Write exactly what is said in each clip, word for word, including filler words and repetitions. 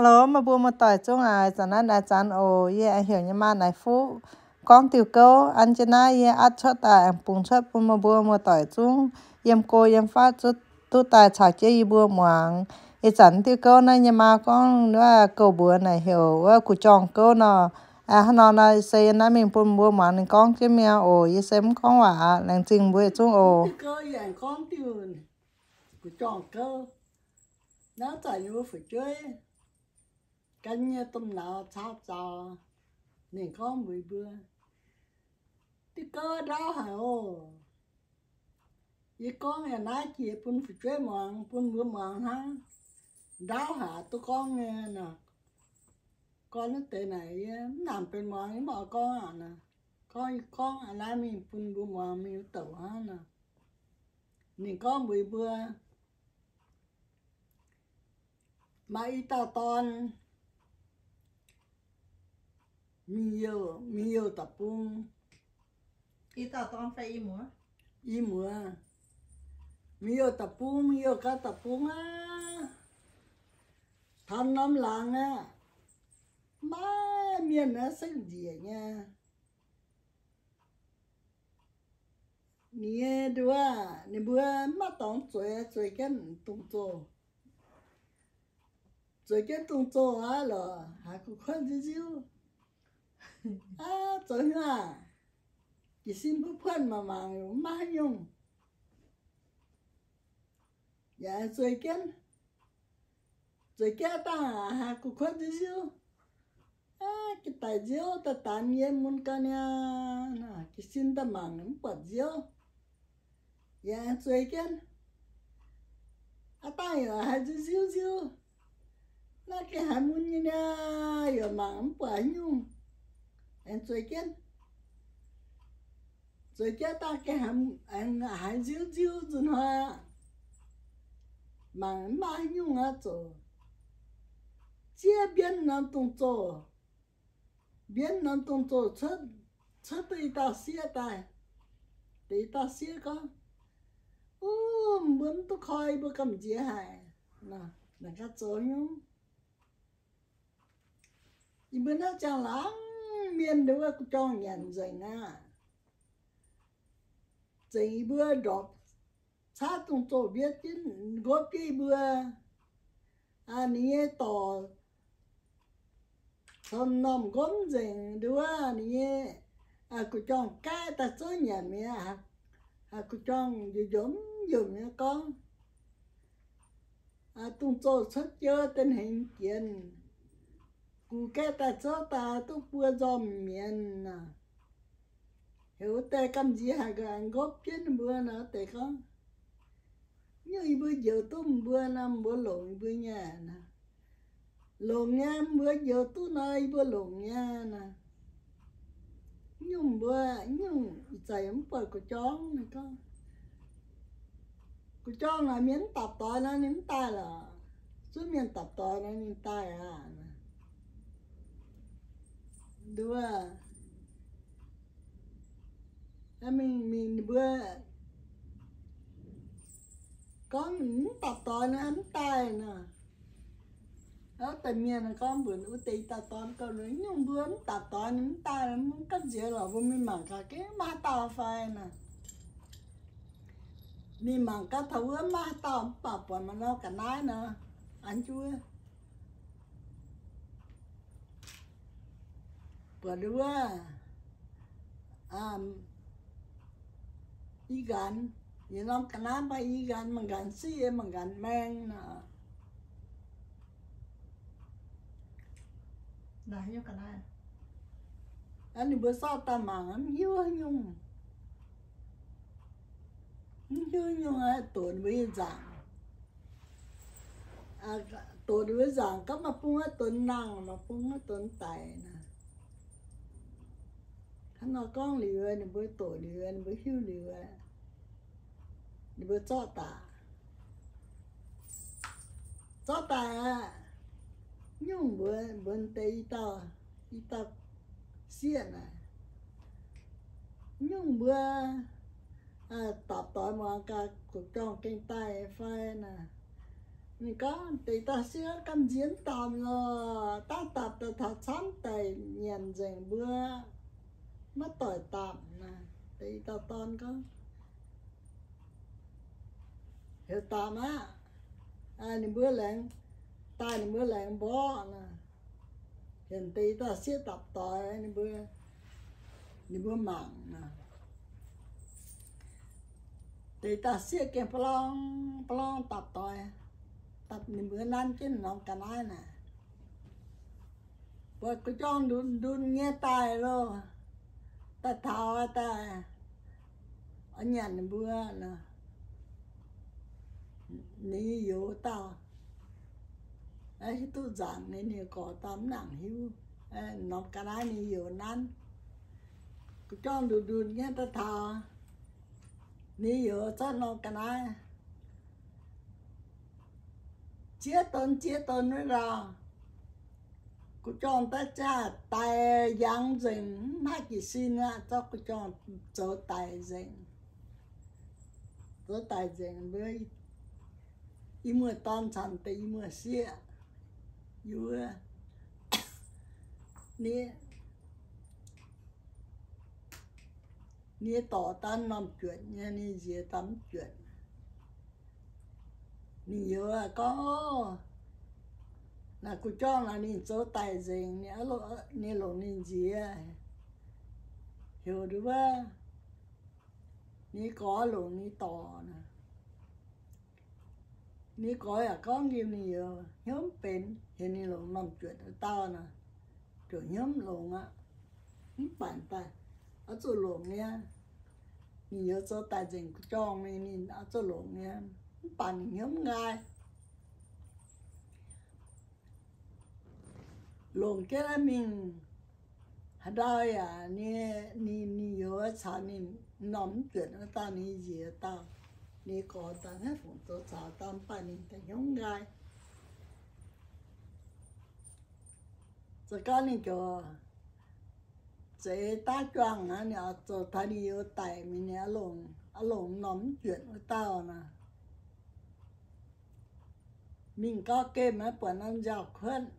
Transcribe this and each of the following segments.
lô mà bùa mà tỏi chung à cho nên là chán ồ ye hiểu như mà này phú con tiểu câu anh chỉ nói ye ăn cho ta bùng cho bùa mà bùa mà tỏi chung yếm cô yếm phát chút tu ta chả chơi bùa mà ye chán tiểu câu này nhưng mà con nữa câu bùa này hiểuว่ากูจองcâu nó à nó nói xây nó mình bùa bùa mà nên con cái mèo ồ ye xem conว่าแรงจริงบùa chung ồ tiểu câu dạng con tiểuกูจองcâu nó tại như phải chơi cái như tôm nào cháo cháo nên con bữa bữa tiểu câu đó hả ô ye con nhà nãy chị pun phải chơi mòn pun bữa mòn ha đau hả tôi con nghe nè con nó tệ này làmเป็นmòn cái bỏ con à nè con con à nãy mình pun bữa mòn mình tẩu ha nè nên con bữa bữa mà ít tao ton nhiều nhiều tập trung ít tao con phải im múa im múa nhiều tập trung nhiều cả tập trung á thằng năm làng á má miền nó sinh gì nha nè đứa nè bữa má tông chơi chơi cái tung tô chơi cái tung tô á là hả cũng khoan gì chứ à chơi ha chỉ xin bút phân mà mà má nhung dạ chơi cái chơi cái ta hả cũng khoan gì chứ à cái tài diêu ta tàn nhiên muốn cái nha nè chỉ xin ta mang nó bật diêu dạ chơi cái à ta là hai diêu diêu diêu nó cái hai muốn như nha rồi mang bật nhung em chơi cái rồi cái ta cái hàm anh hai diêu diêu rồi ha mà mà nhung á chỗ chia biến năng tung chỗ biến năng tung chỗ chết chết tới ta xia ta tới ta xia con ô muốn tôi coi bữa cầm gì hả nè là cái chỗ nhung thì bữa nó chẳng lắm miền đâu có cho nhận rồi nè chỉ bữa đọc sát tung chỗ biết chứ góp cái bữa anh ấy tỏ thầm nằm gom rình đứa này à cô chọn cái ta số nhà mẹ à à cô chọn gì giống dùng nha con à tung chỗ xuất chơi tình hình chuyện cô cái ta số ta tôi vừa dòm miền à hiểu tê cầm gì hả cái anh góp trên bữa nữa tê con như bữa giờ tôi bữa năm bữa lộn bữa nhà nè lộn nha bữa giờ tôi nói bữa lộn nha nè nhung bữa nhung chạy ấm bờ của chó này con của chó là miếng tập tỏi nó miếng tai là số miếng tập tỏi nó miếng tai à đứa em mình mình bữa có miếng tập tỏi nó ấm tai nè đó tự nhiên là con bữa nữa tì ta toàn câu nói nhung bướm tập toàn những ta là muốn cắt dễ là vô mình mảng cả cái má tao phải nè mình mảng cả thấu á má tao bập vào mà nó cả nái nữa anh chưa bữa đứa à ý gan như nó cả nái ba ý gan mà gan xí mà gan men nè đấy như cái này anh bữa sau ta mảng anh hiu nhung hiu nhung ai tổn với dạng à tổn với dạng các mà phun á tổn năng mà phun á tổn tài nè hắn nói con liều anh bữa tổn liều anh bữa hiu liều anh bữa cho ta cho ta nhung bữa bữa tây ta đi ta xiên này nhung bữa à tập tỏi mà cả cuộc tròn kinh tay phai nè mình có thì ta sẽ cầm diễn tạm rồi ta tập ta thật sẵn tay nhận dành bữa mất tội tạm nè thì ta toàn có hiểu tạm á ai nên bữa lạnh ta nên bữa lạnh bó nè hiện tí ta sẽ tập tội nên bữa nên bữa mạng nè thì ta sẽ cái plong plong tập tội tập nên bữa nan chứ nó cả ai nè và cái chọn đun đun nghe tai rồi ta thao ta ở nhà nên bữa nè ní yếu tao ấy tôi giảng nên thì có tấm nặng hiu nó cả ai ní yếu nan cái chọn đun đun nghe ta thao ní yếu cho nó cả ai chia tôn chia tôn nữa ra cô chọn ta cha tài giang dình mai chỉ xin á cho cô chọn chỗ tài dình chỗ tài dình với ý mưa ton sản tây mưa xia vừa nè nè tỏ tan nằm chuyện nha nè dễ tắm chuyện nè vừa có là cô cho là nè chỗ tài dình nè lộ nè lộ nè dễ hiểu được không nè có lộ nè tỏ nè nè có à có nghiêm nè nhiều nhóm bên hiện nè lộ nằm chuyện ở tao nè rồi nhóm lộ á bản tài ở chỗ lộ nha nhiều chỗ tài dình cô cho nè nè ở chỗ lộ nha bản nhóm ngay lồng cái là mình hả đây à nè nè nè yếu sao nè nắm chuyện ở ta nè gì ở ta nè có ta hết phụ tôi sao ta bản nè ta nhóm ngay rồi cái này cho chế ta choàng á nè cho ta đi yếu tài mình nè lồng lồng nắm chuyện ở tao nè mình có cái mà bọn anh giàu hơn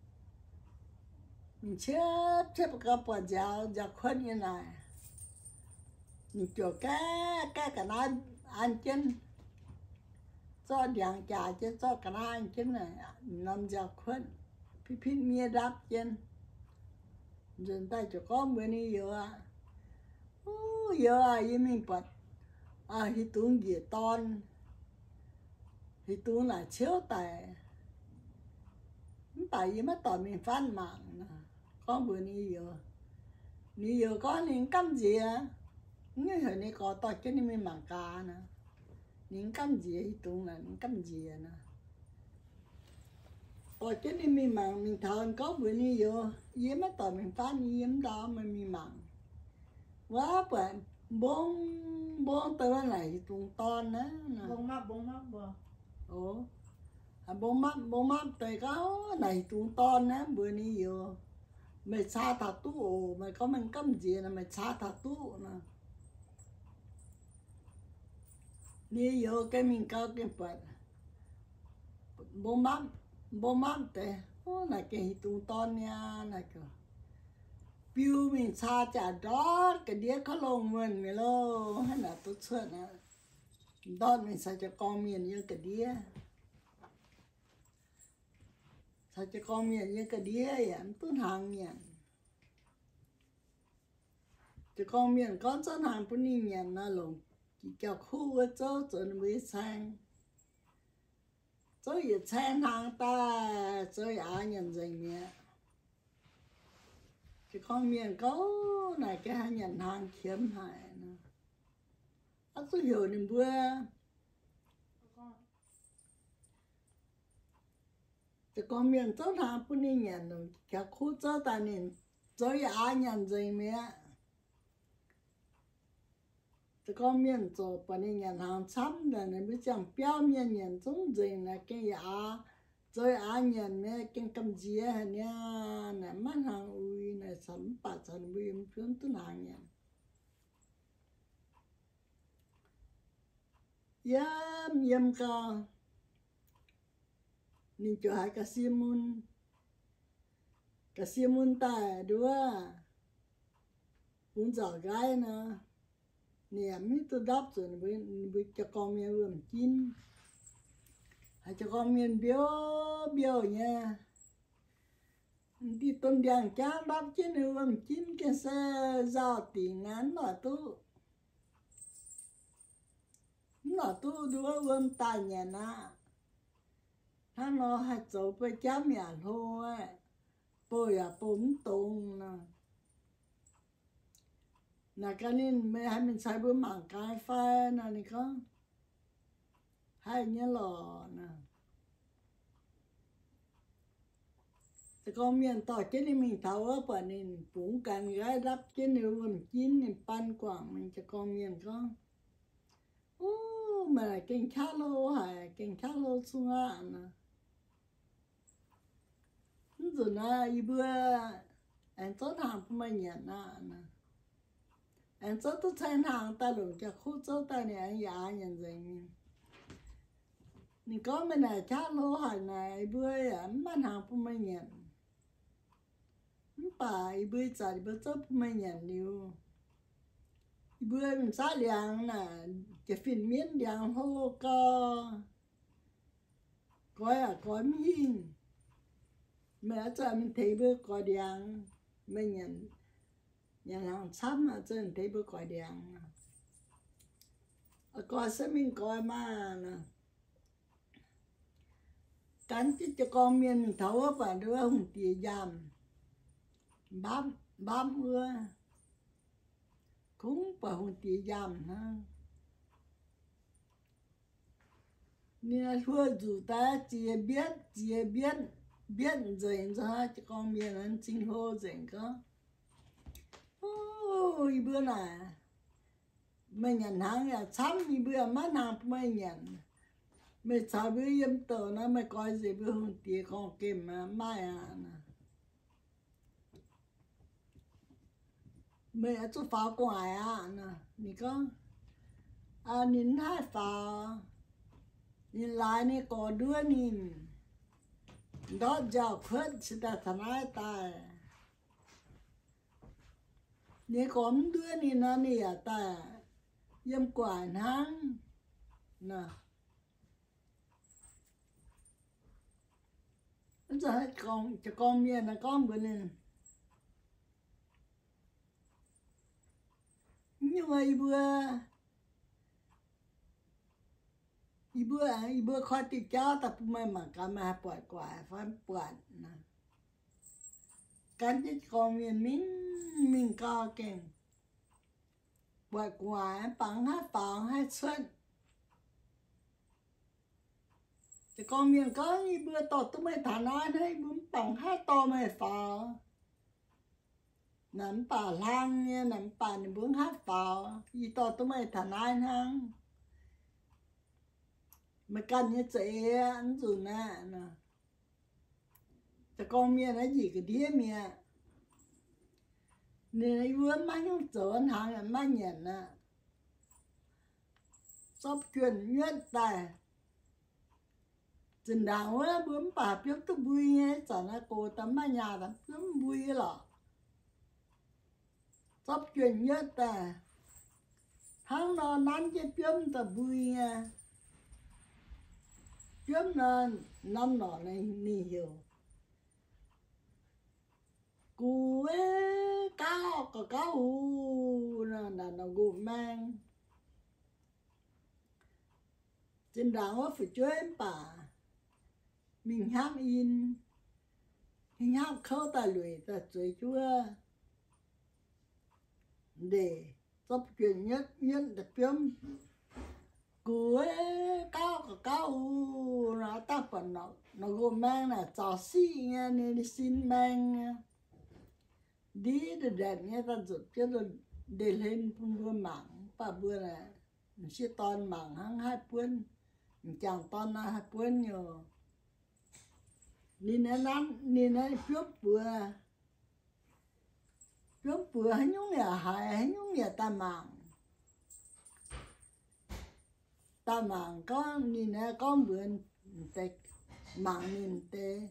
mình chết chết cái bọn giàu giàu hơn như này mình cho cái cái cái này ăn chân cho điện trả chứ cho cái này ăn chân này nằm giàu hơn phi phi mía đáp chân rồi tay cho con bữa nay giờ à giờ à vậy mình bật à thì tuôn gì ton thì tuôn là chiếu tài tại vì mất tỏi mình phát mạng con bữa nay giờ nay giờ có những cắm gì á như hồi này có tỏi cái này mình mạng cá nè những cắm gì thì tuôn là những cắm gì nè tỏi cái này mình mạng mình thằng có bữa nay giờ với mất tỏi mình phát như đó mà mình mạng quá bận bốn bốn tờ này thì tuôn ton á bông mắt bông mắt bờ ồ à bố mắt bố mắt tới có này chúng to nè bữa nay giờ mày xa thật tu ồ mày có mình cấm gì là mày xa thật tu nè bây giờ cái mình có cái vật bố mắt bố mắt tới ô này cái chúng to nha này cơ piu mình xa chả đó cái đĩa có lồng mình mày lo hay là tốt chuyện nè đó mình xa cho con miền như cái đĩa sao cho con miền như cái đĩa vậy tôi hàng miền cho con miền có chỗ hàng bún đi miền nó lồng chỉ kéo khu ở chỗ chỗ nó mới sang chỗ gì sang hàng ta chỗ ai nhận dành miền cho con miền có này cái hàng nhận hàng kiếm hại nó anh tôi hiểu niềm vui thì con miền chỗ nào cũng đi nhận rồi cả khu chỗ ta nên chỗ ai nhận gì mẹ thì con miền chỗ bọn đi nhận hàng trăm là nên biết chẳng biểu miền nhận giống gì là cái à chỗ ai nhận mẹ cái cầm gì hả nha nè mắt hàng ui nè sắm bát sắm bì em phiền tôi hàng nhận yếm yếm cả nên cho hai cái xiêm mun cái xiêm mun ta đua cũng giỏi gái nữa nè mít tôi đắp rồi với với cho con miên ươm chín hay cho con miên biếu biếu nha đi tuần điang cha đắp chín ươm chín cái xe giao tiền ngắn mà tu nó tu đua ươm ta nhà na他那还走不家面路哎，不呀不懂呢。那个人没还没才不忙干饭呢，你看，还你老呢。这个面到这里面头啊，把你不干该รับ这里我们今年搬光，mình这个面个，哦，嘛更卡路还更卡路出啊呢。rồi na ibu anh tốt hàng của mình nhận na anh tốt tốt thanh hàng ta luôn cho khu tốt ta này anh giả nhận gì mình你讲们来家路还来一杯啊，满行不没人，你把一杯茶一杯粥不没人了，一杯唔使凉呐，就分面凉好个，改啊改面，咪在mình thấy bữa改凉，没人，人行差嘛，真睇bữa改凉啊，啊改什么改嘛呢？ cắn chứ cho con miên thấu và đứa hùng tìa giam bám bám mưa cũng và hùng tìa giam ha nên thua dù ta chỉ biết chỉ biết biết rồi ra cho con miên ăn chính hô rồi có ôi bữa này mình nhận hàng là sắm như bữa mắt hàng mình nhận mày sao bữa yếm tờ nó mày coi gì bữa hùng tía con kìm mà mai à nè mày ở chỗ pháo ngoài à nè nè có à nín hai pháo nín lại nè có đứa nín đó giờ khuất sẽ ta thằng ai ta nè có đứa nín nó nè à ta yếm quả nắng nè giờ con cho con miên là con bữa này nhưng mà i bữa i bữa i bữa khó thì cháu tập mà mà cả mà bọt quả phải bọt nè cái chết con miên mình mình co kèn bọt quả bằng hai bằng hai xuân thì con miền có như bữa to tôi mới thả nói đấy bún bằng hai to mới phở nắm bà lang nha nắm bà này bún hát phở như to tôi mới thả nói hăng mà cần như chị ăn rồi nè nè thì con miền nó gì cái đĩa miền nên bữa má nhung trốn hàng là má nhận nè sắp chuyện nhất tài chừng nào á bướm bà biết tôi vui nghe chẳng là cô tắm ở nhà tắm bướm vui lọ sắp chuyện nhất à tháng nó nắn cái bướm ta vui nghe bướm nó năm nọ này nì hiểu cô ấy cao có cao u là là nó gồm mang chừng nào á phải chơi em bà mình ham in mình ham khâu ta lùi ta chơi chúa để tập chuyện nhất nhất đặc biệt cuối cao cả cao nó ta phần nó nó gồm mang là trò xí nghe nên xin mang đi để đẹp nghe ta rụt chứ rồi để lên bữa mảng và bữa này sẽ toàn mảng hăng hai buôn chẳng toàn là hai buôn nhiều nên nó nắn nên nó chốt bữa chốt bữa hay nhung nhà hay hay nhung nhà ta mảng ta mảng có nên nó có bữa tết mạng nhìn tê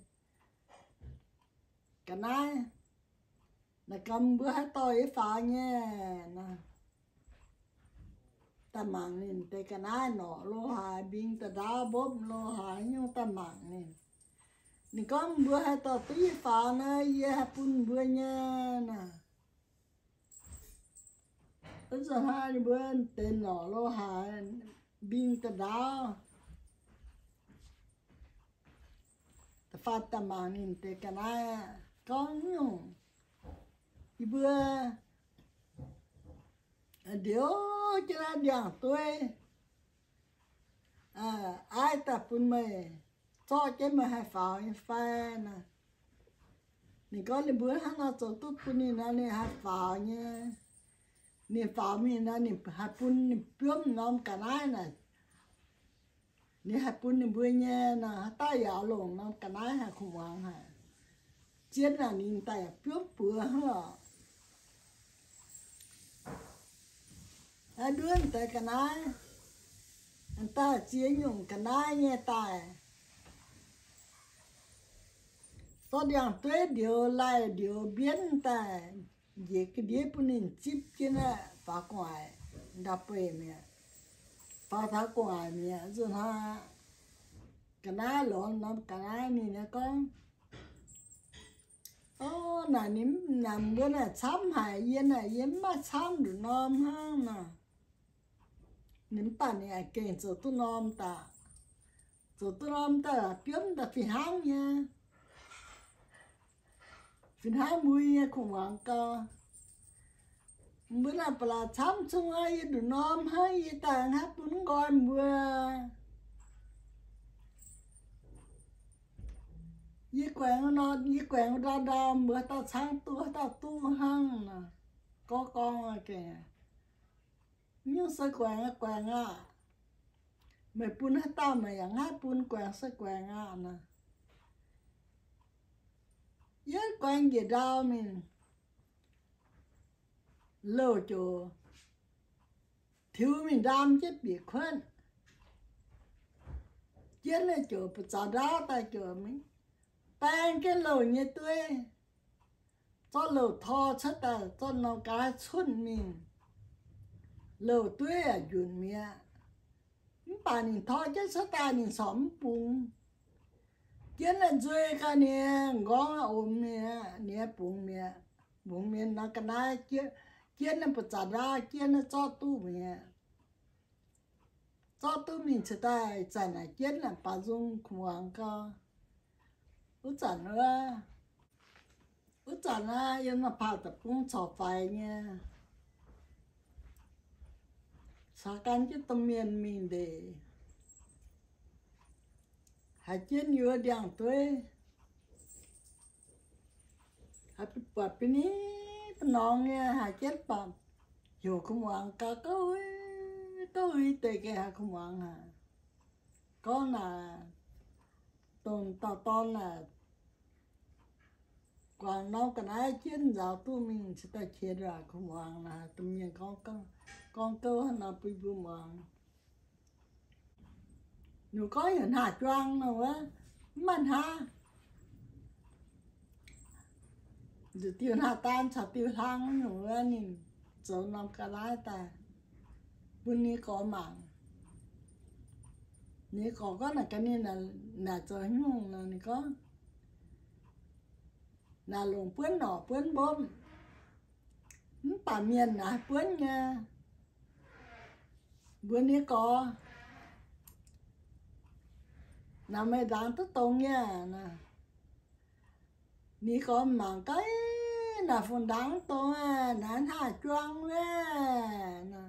cái này là cầm bữa hai tôi phá nha nè ta mạng nhìn tê cái này nọ lô hài biên ta đá bốp lô hài nhưng ta mạng nhìn nè con bữa hai tôi tí phá nè ye pun bữa nha nè bây giờ hai bữa tên nọ lô hài biên ta đá ta phát ta mạng nhìn tê cái này con nhung bữa điều cho ra điện tôi à ai tập phun mày cho cái mà hay phải phải nè nè có lên bữa hắn nó cho tôi phun nè nó nè hay phải nha nè phải mình nó nè hay phun nè bướm nom cả nái nè nè hay phun nè bữa nha nè ta giàu lồng nom cả nái hay không ăn hả chết là nhìn tay bướm bữa hả ai đứa tay cái này anh ta chia nhung cái này nghe tài có điện tuế điều lại điều biến tài về cái đĩa của mình chip kia nè phá ngoài đập về mẹ phá tháo ngoài mẹ rồi ha cái này lộn nó cái này này nè con ô nè nín nằm bữa này chấm hải yên này yên mà chấm được non ha nè nín bản này kể cho tôi non ta cho tôi non ta kiếm ta phi hang nha phi hang mui nha không ăn cả bữa nào bà chấm chung ai được non hay gì ta hát bún gọi mưaยี่แกงนอนยี่แกงดาดามเมื่อตาช้างตัวตาตู้ห้างนะก็กองอะแกยิ่งใส่แกงแกงอ่ะไม่ปุ่นให้ตาไม่อย่างง่ายปุ่นแกงใส่แกงอ่ะนะยี่แกงยี่ดาวมินโลจูทิวมินดามเจ็บบีควันเจ็บเลยจูปจาดาตาจูมิแป้งcái lẩu như tôi cho lẩu thò chất à cho nó cá xuân mình lẩu tôi à dùn mía bà nhìn thò chất chất à nhìn xóm bùng kiến là chơi cái nè ngón ôm mía nè bùng mía bùng mía nó cái này kia kiến là bật ra kiến là cho tu mía cho tu mình sẽ tay chạy này kiến là bà dung khoang cơ út chả nữa út chả là yên mà phao tập cũng chọc phải nha sao can chứ tâm miền mình để hãy chết nhiều điện tôi hãy bị bật bên ní bên nón nha hãy chết bật dù không ăn cả câu câu ấy tệ cái hãy không ăn hả con là tồn tao to là còn nó cái này chuyên giáo tu mình sẽ ta chia ra không ăn là tụi mình con con con cơ nó bị bùm ăn nếu có những hạt choang nào á mình ha rồi tiêu hạt tan chả tiêu thang nữa nhìn chỗ nằm cái lái ta bên này có mảng nếu có có là cái này là là chỗ nhung là này có là lồng bướn nọ bướn bom bà miền là bướn nha bướn này có là mày đang tức tông nha nè ní có mảng cái là phần đáng to à nán hạ choang nè nè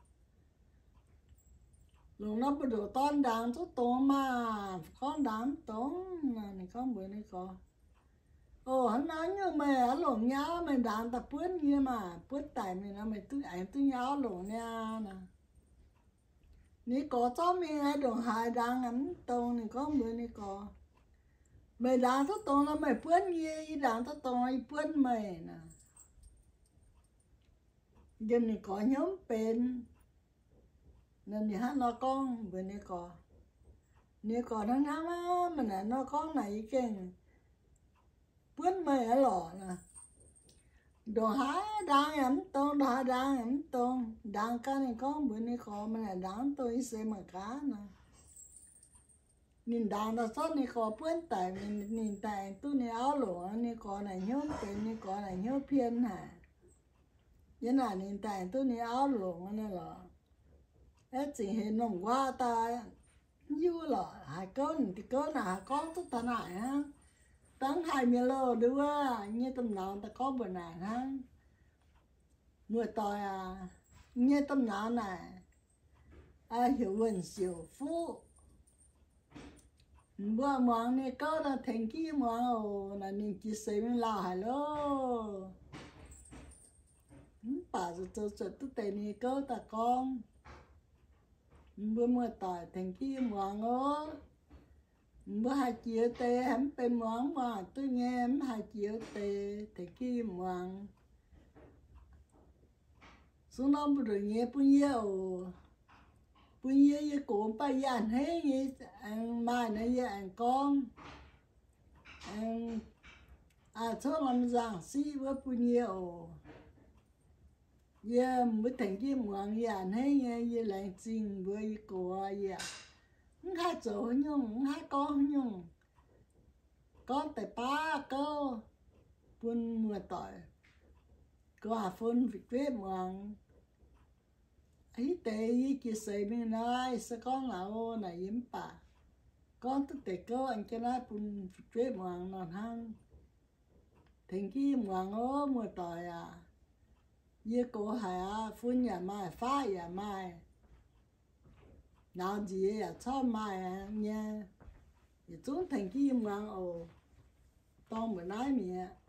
lúc nó bắt đầu ton đáng tức tông mà con đáng tông này con bữa này có ồ hắn nói như mày ở lồng nhá mày đàn tập bướn như mà bướn tại mày nó mày tôi ảnh tôi nháo lồng nha nè ní có cho mình ai đồng hài đang ngắm tông này có bữa này có mày đàn tất tông là mày bướn như đàn tất tông ai bướn mày nè giờ này có nhóm bên nên thì hát nó con bữa này có nếu có nó nắm á mà nè nó có này cái bướn mày ở lò nè đồ hái đang ấm tôn đồ đang ấm tôn đang cái này có bữa nay có mà nè đang tôi xem mà cá nè nhìn đang đó sót này có bướn tại mình nhìn tại tôi này áo lụa này có này nhớเป็นnày có này nhớ phiên hả như là nhìn tại tôi này áo lụa này là ấy chỉ hiện nồng qua ta như là hai con thì con là con tất ta này ha tấn hai mươi lô đúng không như tầm nào ta có bữa nào ha mùa tỏi à như tầm nào này à hiểu vấn hiểu phú bữa món này có là thành kia món là nên chỉ xem là hay lô bà rồi cho cho tất tên này có ta con bữa mùa tỏi thành kia món ó bữa hai chiều tê hẳn bên món mà tôi nghe em hai chiều tê thì kia món số nó rồi nghe bao nhiêu bao nhiêu với cổ ba dàn hết như ăn mai nó với ăn con ăn à số làm rằng xí với bao nhiêu yeah mới thành kia món dàn hết nghe với lại xin với cổ vậy không hai chỗ nhung không hai con nhung con tại ba cô buôn mùa tỏi có hà phun việc quyết mong ấy tệ với chia sẻ bên này sẽ con nào này yếm bà con tức tệ cô anh cho nó buôn việc quyết mong non hăng thành kia mong ó mùa tỏi à với cô hà phun nhà mai phá nhà mai nào gì à cho mai à nha thì chúng thành kia mong ồ tao mới nói mẹ